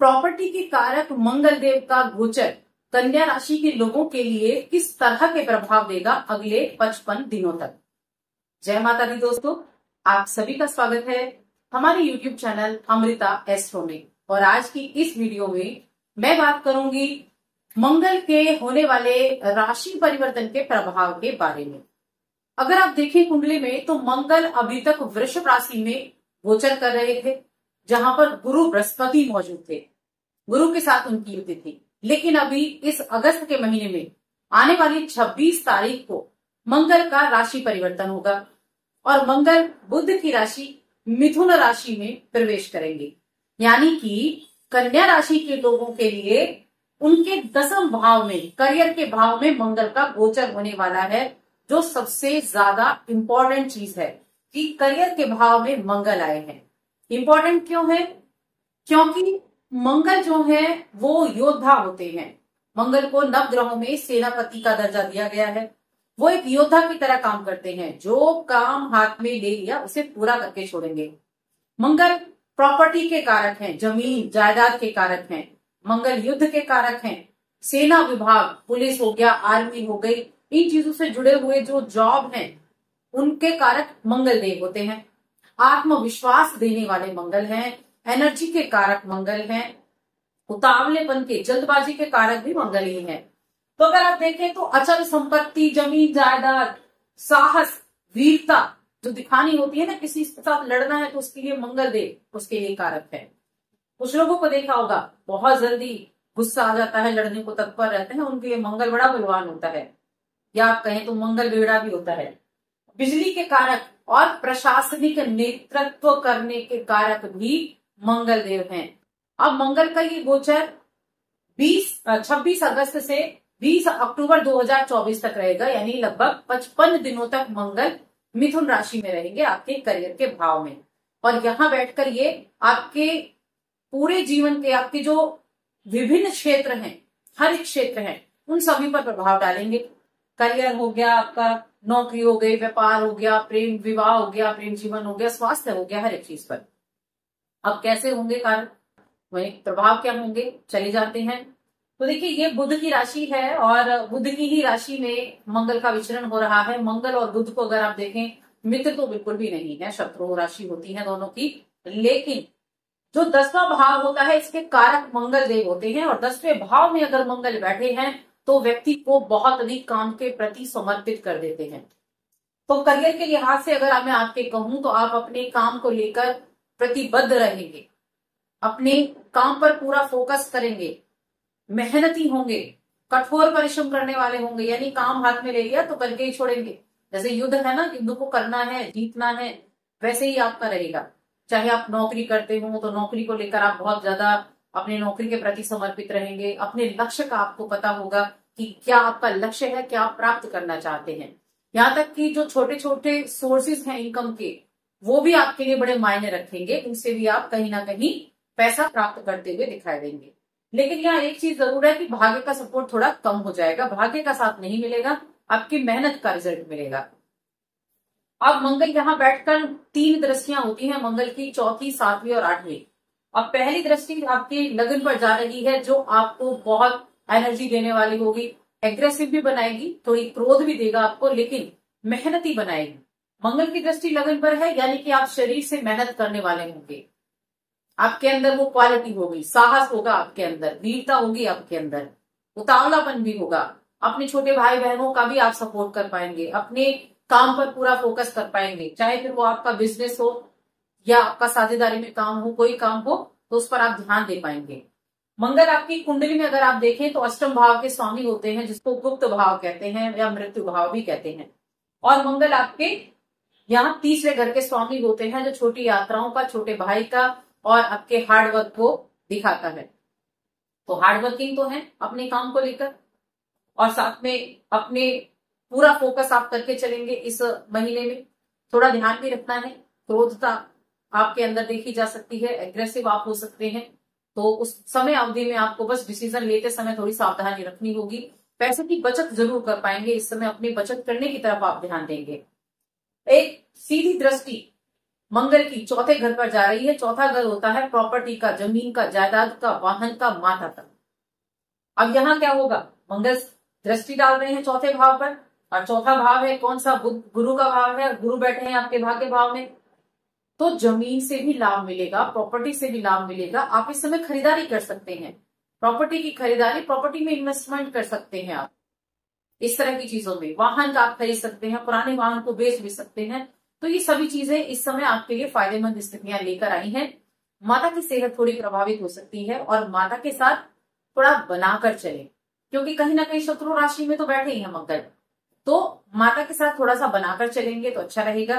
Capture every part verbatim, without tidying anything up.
Property के कारक मंगल देव का गोचर कन्या राशि के लोगों के लिए किस तरह के प्रभाव देगा अगले पचपन दिनों तक। जय माता दी दोस्तों, आप सभी का स्वागत है हमारे यूट्यूब चैनल अमृता एस्ट्रो में। और आज की इस वीडियो में मैं बात करूंगी मंगल के होने वाले राशि परिवर्तन के प्रभाव के बारे में। अगर आप देखें कुंडली में तो मंगल अभी तक वृषभ राशि में गोचर कर रहे थे, जहां पर गुरु बृहस्पति मौजूद थे। गुरु के साथ उनकी युति थी, लेकिन अभी इस अगस्त के महीने में आने वाली छब्बीस तारीख को मंगल का राशि परिवर्तन होगा और मंगल बुध की राशि मिथुन राशि में प्रवेश करेंगे। यानी कि कन्या राशि के लोगों के लिए उनके दसम भाव में, करियर के भाव में मंगल का गोचर होने वाला है, जो सबसे ज्यादा इंपॉर्टेंट चीज है कि करियर के भाव में मंगल आए हैं। इंपॉर्टेंट क्यों है? क्योंकि मंगल जो है वो योद्धा होते हैं। मंगल को नव ग्रहों में सेनापति का दर्जा दिया गया है। वो एक योद्धा की तरह काम करते हैं, जो काम हाथ में ले लिया उसे पूरा करके छोड़ेंगे। मंगल प्रॉपर्टी के कारक हैं, जमीन जायदाद के कारक हैं। मंगल युद्ध के कारक हैं। सेना विभाग, पुलिस हो गया, आर्मी हो गई, इन चीजों से जुड़े हुए जो जॉब हैं उनके कारक मंगल देव होते हैं। आत्मविश्वास देने वाले मंगल हैं। एनर्जी के कारक मंगल हैं। उतावलेपन के, जल्दबाजी के कारक भी मंगल ही हैं। तो अगर आप देखें तो अचल संपत्ति, जमीन जायदाद, साहस, वीरता जो दिखानी होती है ना, किसी के साथ लड़ना है तो उसके लिए मंगल देव उसके लिए कारक है। कुछ लोगों को देखा होगा बहुत जल्दी गुस्सा आ जाता है, लड़ने को तत्पर रहते हैं, उनके लिए मंगल बड़ा बलवान होता है, या आप कहें तो मंगल बेड़ा भी होता है। बिजली के कारक और प्रशासनिक नेतृत्व करने के कारक भी मंगल देव हैं। अब मंगल का ये गोचर बीस छब्बीस अगस्त से बीस अक्टूबर दो हज़ार चौबीस तक रहेगा, यानी लगभग पचपन दिनों तक मंगल मिथुन राशि में रहेंगे आपके करियर के भाव में। और यहां बैठकर ये आपके पूरे जीवन के, आपके जो विभिन्न क्षेत्र हैं, हर एक क्षेत्र है, उन सभी पर प्रभाव डालेंगे। करियर हो गया आपका, नौकरी हो गई, व्यापार हो गया, प्रेम विवाह हो गया, प्रेम जीवन हो गया, स्वास्थ्य हो गया, हर एक चीज पर। अब कैसे होंगे कारण, वही प्रभाव क्या होंगे, चले जाते हैं। तो देखिए, ये बुध की राशि है और बुध की ही राशि में मंगल का विचरण हो रहा है। मंगल और बुध को अगर आप देखें, मित्र तो बिल्कुल भी नहीं है, शत्रु राशि होती है दोनों की। लेकिन जो दसवां भाव होता है, इसके कारक मंगल देव होते हैं। और दसवें भाव में अगर मंगल बैठे हैं तो व्यक्ति को बहुत अधिक काम के प्रति समर्पित कर देते हैं। तो करियर के लिहाज से अगर मैं आपके कहूं तो आप अपने काम को लेकर प्रतिबद्ध रहेंगे, अपने काम पर पूरा फोकस करेंगे, मेहनती होंगे, कठोर परिश्रम करने वाले होंगे। यानी काम हाथ में ले लिया तो करके ही छोड़ेंगे। जैसे युद्ध है ना, युद्ध को करना है, जीतना है, वैसे ही आपका रहेगा। चाहे आप नौकरी करते हो तो नौकरी को लेकर आप बहुत ज्यादा अपनी नौकरी के प्रति समर्पित रहेंगे। अपने लक्ष्य का आपको पता होगा कि क्या आपका लक्ष्य है, क्या आप प्राप्त करना चाहते हैं। यहाँ तक कि जो छोटे छोटे सोर्सेज हैं इनकम के, वो भी आपके लिए बड़े मायने रखेंगे। उनसे भी आप कहीं ना कहीं पैसा प्राप्त करते हुए दिखाई देंगे। लेकिन यहाँ एक चीज जरूर है कि भाग्य का सपोर्ट थोड़ा कम हो जाएगा, भाग्य का साथ नहीं मिलेगा, आपकी मेहनत का रिजल्ट मिलेगा। अब मंगल यहाँ बैठकर तीन दृष्टियां होती हैं मंगल की, चौथी, सातवीं और आठवीं। अब पहली दृष्टि आपकी लगन पर जा रही है, जो आपको बहुत एनर्जी देने वाली होगी, एग्रेसिव भी बनाएगी, थोड़ी क्रोध भी देगा आपको, लेकिन मेहनती बनाएगी। मंगल की दृष्टि लगन पर है, यानी कि आप शरीर से मेहनत करने वाले होंगे। आपके अंदर वो क्वालिटी होगी, साहस होगा आपके अंदर, वीरता होगी आपके अंदर, उतावलापन भी होगा। अपने छोटे भाई बहनों का भी आप सपोर्ट कर पाएंगे, अपने काम पर पूरा फोकस कर पाएंगे। चाहे फिर वो आपका बिजनेस हो या आपका साझेदारी में काम हो, कोई काम हो, तो उस पर आप ध्यान दे पाएंगे। मंगल आपकी कुंडली में अगर आप देखें तो अष्टम भाव के स्वामी होते हैं, जिसको गुप्त भाव कहते हैं या मृत्यु भाव भी कहते हैं। और मंगल आपके यहाँ तीसरे घर के स्वामी होते हैं, जो छोटी यात्राओं का, छोटे भाई का और आपके हार्डवर्क को दिखाता है। तो हार्डवर्किंग तो है अपने काम को लेकर, और साथ में अपने पूरा फोकस आप करके चलेंगे। इस महीने में थोड़ा ध्यान भी रखना है, क्रोधता आपके अंदर देखी जा सकती है, एग्रेसिव आप हो सकते हैं। तो उस समय अवधि में आपको बस डिसीजन लेते समय थोड़ी सावधानी रखनी होगी। पैसे की बचत जरूर कर पाएंगे, इस समय अपनी बचत करने की तरफ आप ध्यान देंगे। एक सीधी दृष्टि मंगल की चौथे घर पर जा रही है। चौथा घर होता है प्रॉपर्टी का, जमीन का, जायदाद का, वाहन का, माता का। अब यहाँ क्या होगा, मंगल दृष्टि डाल रहे हैं चौथे भाव पर, और चौथा भाव है कौन सा, बुध, गुरु का भाव है। गुरु बैठे हैं आपके भाग्य भाव में, तो जमीन से भी लाभ मिलेगा, प्रॉपर्टी से भी लाभ मिलेगा। आप इस समय खरीदारी कर सकते हैं, प्रॉपर्टी की खरीदारी, प्रॉपर्टी में इन्वेस्टमेंट कर सकते हैं आप, इस तरह की चीजों में। वाहन का आप खरीद सकते हैं, पुराने वाहन को बेच भी सकते हैं। तो ये सभी चीजें इस समय आपके लिए फायदेमंद स्थितियां लेकर आई हैं। माता की सेहत थोड़ी प्रभावित हो सकती है, और माता के साथ थोड़ा बनाकर चले, क्योंकि कहीं ना कहीं शत्रु राशि में तो बैठे ही है मंगल, तो माता के साथ थोड़ा सा बनाकर चलेंगे तो अच्छा रहेगा,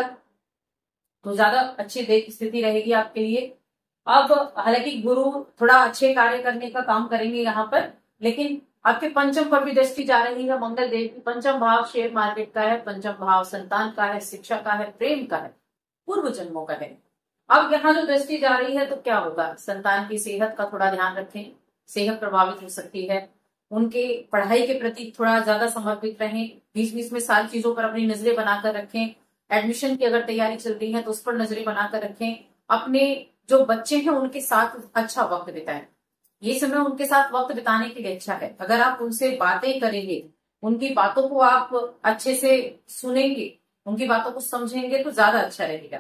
तो ज्यादा अच्छी देख स्थिति रहेगी आपके लिए। अब हालांकि गुरु थोड़ा अच्छे कार्य करने का काम करेंगे यहाँ पर, लेकिन आपके पंचम पर भी दृष्टि जा रही है मंगल देव की। पंचम भाव शेयर मार्केट का है, पंचम भाव संतान का है, शिक्षा का है, प्रेम का है, पूर्व जन्मों का है। अब यहाँ जो दृष्टि जा रही है तो क्या होगा, संतान की सेहत का थोड़ा ध्यान रखें, सेहत प्रभावित हो सकती है। उनके पढ़ाई के प्रति थोड़ा ज्यादा समर्पित रहें, बीच बीच में सारी चीजों पर अपनी नजरें बनाकर रखें। एडमिशन की अगर तैयारी चल रही है तो उस पर नजरें बनाकर रखें। अपने जो बच्चे हैं उनके साथ अच्छा वक्त बिताएं, ये समय उनके साथ वक्त बिताने के लिए अच्छा है। अगर आप उनसे बातें करेंगे, उनकी बातों को आप अच्छे से सुनेंगे, उनकी बातों को समझेंगे तो ज्यादा अच्छा रहेगा।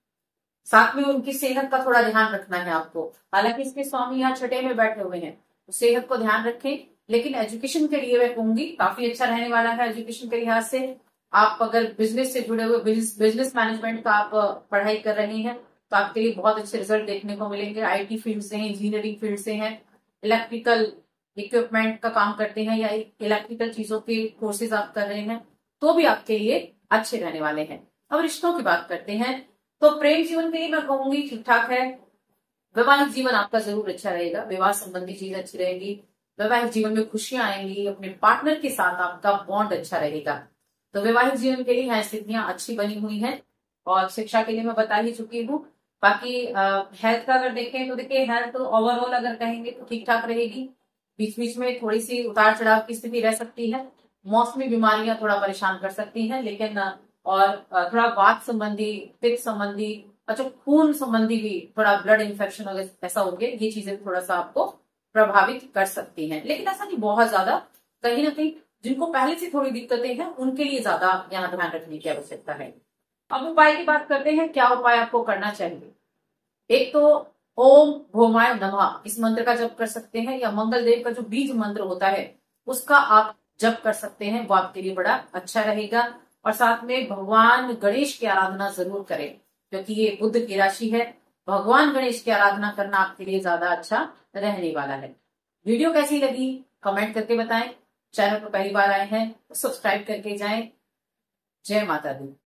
साथ में उनकी सेहत का थोड़ा ध्यान रखना है आपको। हालांकि इसके स्वामी यहाँ छठे में बैठे हुए हैं, तो सेहत को ध्यान रखें। लेकिन एजुकेशन के लिए मैं कहूंगी काफी अच्छा रहने वाला है एजुकेशन के लिहाज से। आप अगर बिजनेस से जुड़े हुए, बिजनेस मैनेजमेंट का आप पढ़ाई कर रहे हैं तो आपके लिए बहुत अच्छे रिजल्ट देखने को मिलेंगे। आईटी फील्ड से हैं, इंजीनियरिंग फील्ड से हैं, इलेक्ट्रिकल इक्विपमेंट का काम करते हैं, या इलेक्ट्रिकल चीजों के कोर्सेज आप कर रहे हैं, तो भी आपके लिए अच्छे रहने वाले हैं। अब रिश्तों की बात करते हैं, तो प्रेम जीवन के लिए मैं कहूंगी ठीक ठाक है। वैवाहिक जीवन आपका जरूर अच्छा रहेगा, विवाह संबंधी चीज अच्छी रहेगी, वैवाहिक जीवन में खुशियां आएंगी, अपने पार्टनर के साथ आपका बॉन्ड अच्छा रहेगा। तो वैवाहिक जीवन के लिए यहाँ स्थितियां अच्छी बनी हुई हैं। और शिक्षा के लिए मैं बता ही चुकी हूँ। बाकी हेल्थ का अगर देखें तो देखिए, हेल्थ तो ओवरऑल अगर कहेंगे तो ठीक ठाक रहेगी। बीच बीच में थोड़ी सी उतार चढ़ाव की स्थिति रह सकती है, मौसमी बीमारियां थोड़ा परेशान कर सकती हैं, लेकिन और थोड़ा वात संबंधी, पित्त संबंधी, अच्छा खून संबंधी भी थोड़ा ब्लड इन्फेक्शन अगर ऐसा हो गया, ये चीजें थोड़ा सा आपको प्रभावित कर सकती हैं। लेकिन ऐसा नहीं बहुत ज्यादा, कहीं ना कहीं जिनको पहले से थोड़ी दिक्कतें हैं उनके लिए ज्यादा यहाँ ध्यान रखने की आवश्यकता है। अब उपाय की बात करते हैं, क्या उपाय आपको करना चाहिए। एक तो ओम भौमाय नमः, इस मंत्र का जप कर सकते हैं, या मंगल देव का जो बीज मंत्र होता है उसका आप जप कर सकते हैं, वो आपके लिए बड़ा अच्छा रहेगा। और साथ में भगवान गणेश की आराधना जरूर करें, क्योंकि ये बुध की राशि है। भगवान गणेश की आराधना करना आपके लिए ज्यादा अच्छा रहने वाला है। वीडियो कैसी लगी कमेंट करके बताएं। चैनल पर पहली बार आए हैं तो सब्सक्राइब करके जाएं। जय माता दी।